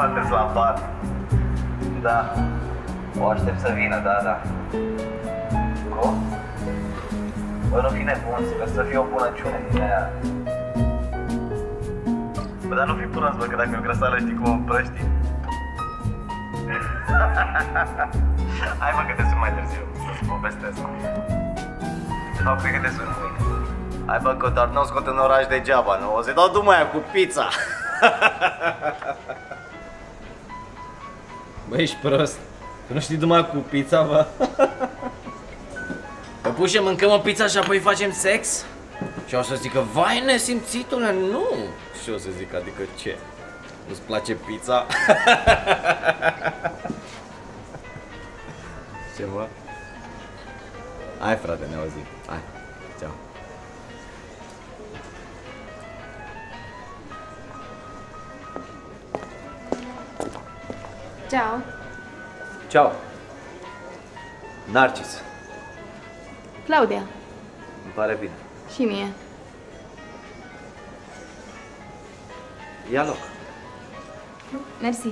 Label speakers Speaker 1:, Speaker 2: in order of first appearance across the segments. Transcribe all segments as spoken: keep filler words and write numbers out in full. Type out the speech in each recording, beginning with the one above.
Speaker 1: Socrates la bar. Da. O aștept să vină, da, da. Cum? Bă, nu fi nebun, sper să fie o bunăciune din aia. Bă, dar nu fi prost, bă, că dacă e o grăsală știi cum o împrăști. Hai, mă, că te sun mai târziu, să-ți povestesc. De fapt, cred că te sun mâine. Hai, bă, că doar nu o scot în oraș degeaba, nu? O să-i dau drumul aia cu pizza.
Speaker 2: Bă, ești prost. Tu nu știi numai cu pizza, bă? Că pușe, mâncăm o pizza și apoi facem sex? Și o să zică, vai, nesimțitule, nu! Și o să zic, adică ce? Nu-ți place pizza? Ce, mă? Hai, frate, ne auzim. Hai, ceau.
Speaker 3: Ciao.
Speaker 1: Ciao. Narcis.
Speaker 3: Claudia.
Speaker 1: Îmi pare bine.
Speaker 3: Și mie.
Speaker 1: Ia loc.
Speaker 3: Mersi.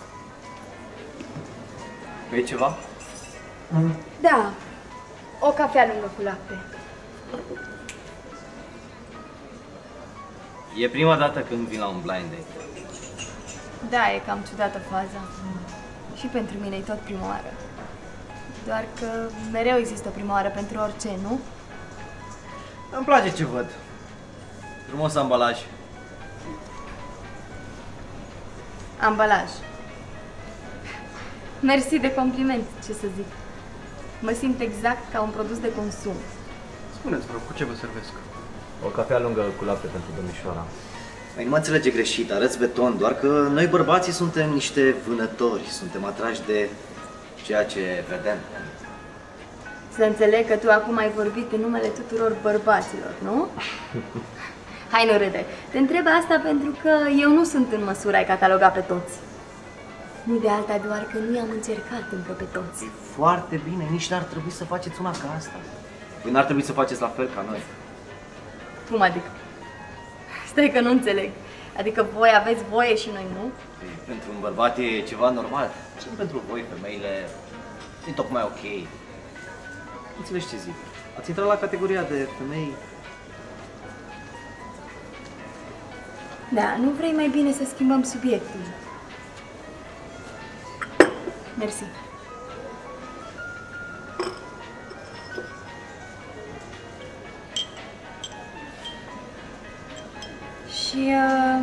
Speaker 1: Vrei ceva?
Speaker 3: Da. O cafea lungă cu lapte.
Speaker 2: E prima dată când vin la un blind date.
Speaker 3: Da, e cam ciudată faza. Și pentru mine e tot prima oară. Doar că mereu există prima oară pentru orice, nu?
Speaker 2: Îmi place ce văd. Frumos ambalaj.
Speaker 3: Ambalaj. Mersi de compliment, ce să zic. Mă simt exact ca un produs de consum.
Speaker 4: Spuneți, vă rog, cu ce vă servesc?
Speaker 1: O cafea lungă cu lapte pentru domnișoara.
Speaker 5: Mai nu mă înțelege greșit, arăți beton, doar că noi bărbații suntem niște vânători, suntem atrași de ceea ce vedem.
Speaker 3: Să înțeleg că tu acum ai vorbit în numele tuturor bărbaților, nu? Hai, nu râde. Te întreb asta pentru că eu nu sunt în măsură ai cataloga pe toți. Nu de alta, doar că nu i-am încercat încă pe toți.
Speaker 5: E foarte bine, nici n-ar trebui să faceți una ca asta. Voi n-ar trebui să faceți la fel ca noi.
Speaker 3: Cum adică? Stai că nu înțeleg. Adică voi aveți voie și noi nu?
Speaker 5: E, pentru un bărbat e ceva normal. Și pentru voi, femeile, e tocmai ok. Înțelegi ce zic? Ați intrat la categoria de femei.
Speaker 3: Da, nu vrei mai bine să schimbăm subiectul? Mersi. Și uh,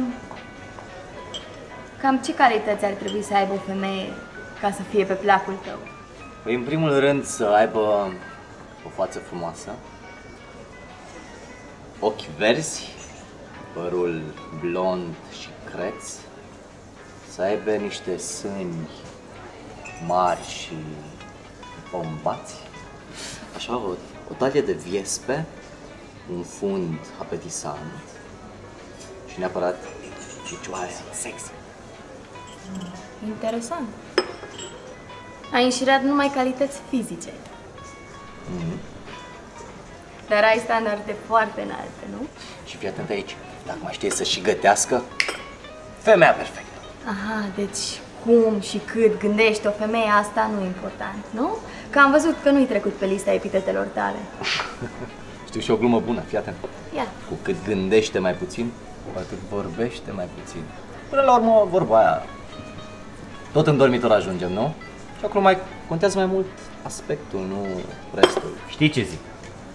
Speaker 3: cam ce calități ar trebui să aibă o femeie ca să fie pe placul tău?
Speaker 5: Păi, în primul rând, să aibă o față frumoasă, ochi verzi, părul blond și creț, să aibă niște sâni mari și bombați, așa, o, o talie de viespe, un fund apetisant și neapărat picioare sexy.
Speaker 3: Interesant. Ai înșirat numai calități fizice.
Speaker 5: Mm-hmm.
Speaker 3: Dar ai standarde foarte înalte, nu?
Speaker 5: Și fii atent aici, dacă mai știe să și gătească, femeia perfectă.
Speaker 3: Aha, deci cum și cât gândește o femeie, asta nu e important, nu? Că am văzut că nu-i trecut pe lista epitetelor tale.
Speaker 5: Știu și o glumă bună, fii atent.
Speaker 3: Ia.
Speaker 5: Cu cât gândește mai puțin, cu atât vorbește mai puțin. Până la urmă, vorba aia, tot în dormitor ajungem, nu? Și acolo mai contează mai mult aspectul, nu restul. Știi ce zic?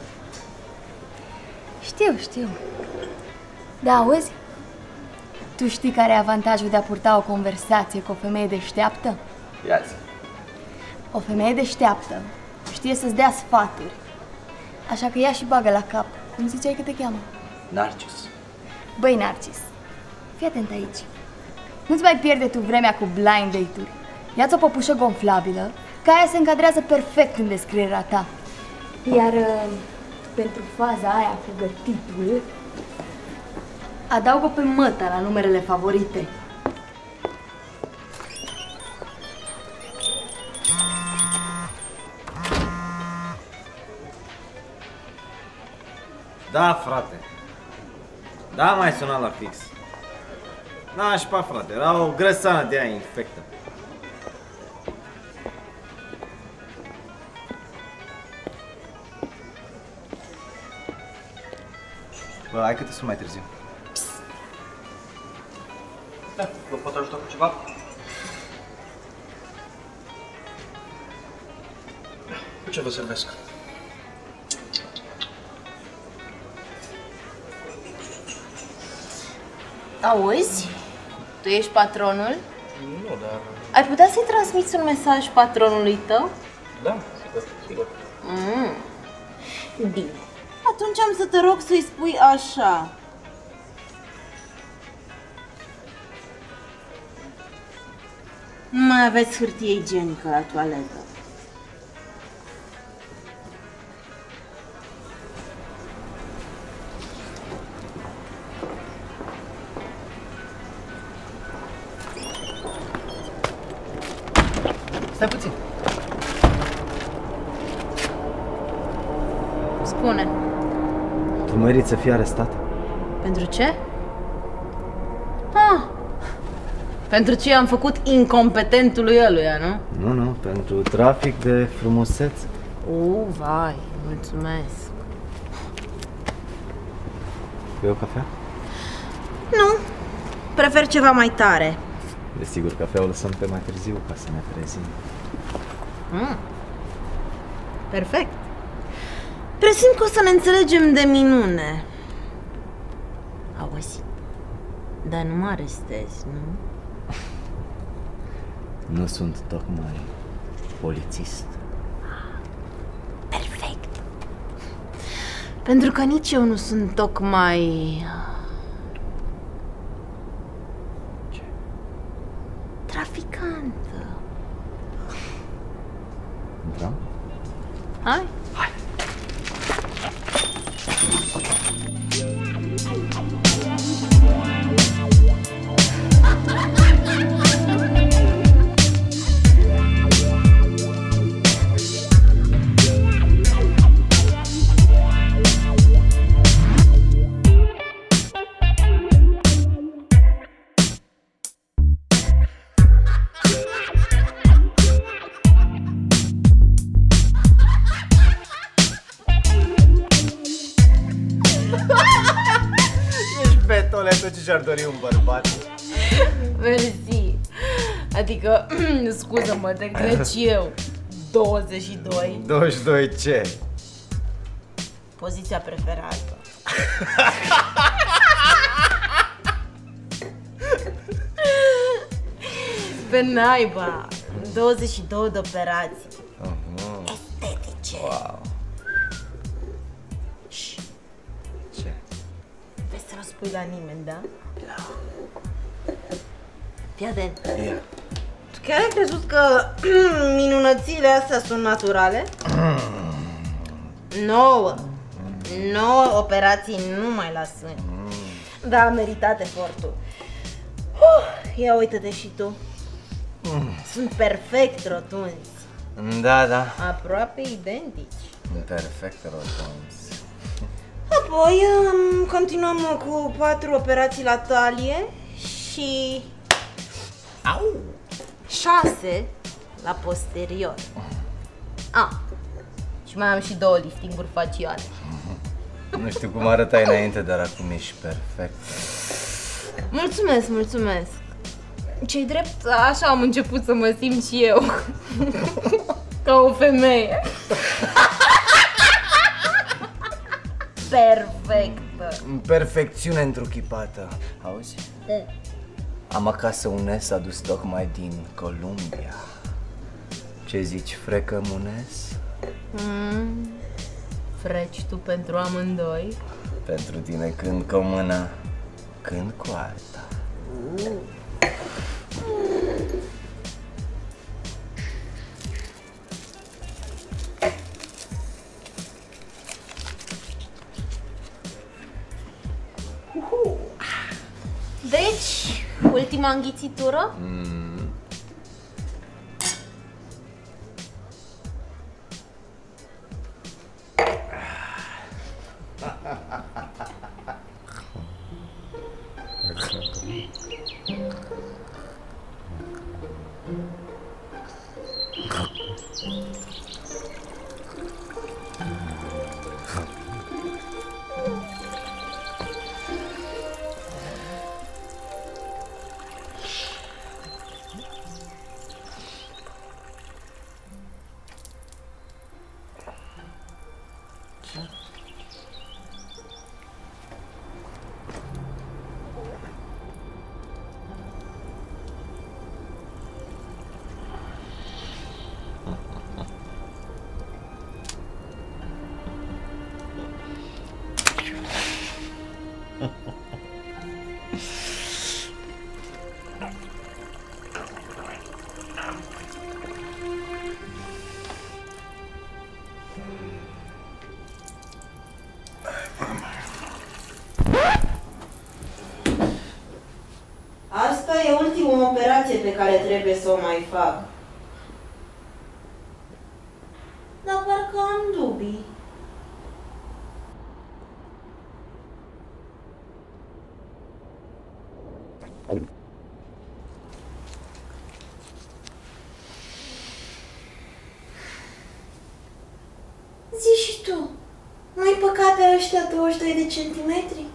Speaker 3: Știu, știu. Da, auzi? Tu știi care e avantajul de a purta o conversație cu o femeie deșteaptă?
Speaker 5: Ia zi.
Speaker 3: O femeie deșteaptă știe să-ți dea sfaturi. Așa că ia și bagă la cap. Cum ziceai că te cheamă?
Speaker 5: Narcis.
Speaker 3: Băi, Narcis, fii atent aici. Nu-ți mai pierde tu vremea cu blind date-uri. Ia-ți o păpușă gonflabilă, că aia se încadrează perfect în descrierea ta. Iar uh, pentru faza aia cu gătitul, adaugă pe măta la numerele favorite.
Speaker 2: Da, frate. Da, mai sunat la fix. Nașpa, frate, era o grăsană de aia infectă.
Speaker 5: Bă, hai că te sun mai târziu.
Speaker 4: Da, vă pot ajuta cu ceva? Cu ce vă servesc?
Speaker 6: Auzi? Tu ești patronul?
Speaker 4: Nu, dar...
Speaker 6: Ai putea să-i transmiți un mesaj patronului tău?
Speaker 4: Da, sigur, sigur.
Speaker 6: Mm. Bine. Atunci am să te rog să-i spui așa. Nu mai aveți hârtie igienică la toaletă.
Speaker 5: Stai puțin.
Speaker 6: Spune.
Speaker 2: Tu meriți să fii arestat.
Speaker 6: Pentru ce? Ah, pentru ce am făcut incompetentului ăluia, nu?
Speaker 2: Nu, nu, pentru trafic de frumusețe.
Speaker 6: Uh, vai, mulțumesc.
Speaker 2: Bei o cafea?
Speaker 6: Nu, prefer ceva mai tare.
Speaker 2: Desigur, cafea o lăsăm pe mai târziu ca să ne trezim.
Speaker 6: Mm. Perfect. Presimt că o să ne înțelegem de minune. Auzi, dar nu mă arestezi, nu?
Speaker 2: Nu sunt tocmai polițist.
Speaker 6: Perfect. Pentru că nici eu nu sunt tocmai...
Speaker 2: Ce?
Speaker 6: traficantă.
Speaker 2: Intrăm?
Speaker 6: Hai?
Speaker 2: Betole, tot ce și-ar dori un bărbat.
Speaker 6: Mersi. Adică, scuză-mă, te cred și eu. douăzeci și doi.
Speaker 2: douăzeci și doi ce?
Speaker 6: Poziția preferată. Pe naiba. douăzeci și doi de operații.
Speaker 2: Uh-huh.
Speaker 6: Estetice.
Speaker 2: Wow.
Speaker 6: Șș,
Speaker 2: Ce?
Speaker 6: vezi să nu spui la nimeni, da? Da. Fii atent.
Speaker 2: Ia.
Speaker 6: Tu chiar ai crezut că minunățile astea sunt naturale? Nouă. Nouă operații numai la sân. Da, a meritat efortul. Uh, ia uite-te și tu. Sunt perfect rotunzi.
Speaker 2: Da, da.
Speaker 6: Aproape identici.
Speaker 2: Perfect, rotunzi.
Speaker 6: Apoi um, continuăm cu patru operații la talie și... Au! șase la posterior. Ah, și mai am și două liftinguri faciale.
Speaker 2: Nu știu cum arătai înainte, dar acum ești perfect.
Speaker 6: Mulțumesc, mulțumesc. Ce-i drept, așa am început să mă simt și eu. Ca o femeie. Perfectă.
Speaker 2: Perfecțiune întruchipată. Auzi? Am acasă un S adus tocmai din Columbia. Ce zici, frecă munes?
Speaker 6: Mm. Freci tu pentru amândoi?
Speaker 2: Pentru tine când cu o mână, când cu alta.
Speaker 6: Uh. Deci, ultima înghițitură?
Speaker 2: Mm.
Speaker 6: pe care trebuie să o mai fac. Dar parcă am dubii. Zi și tu, nu-i păcat pe ăștia douăzeci și doi de centimetri?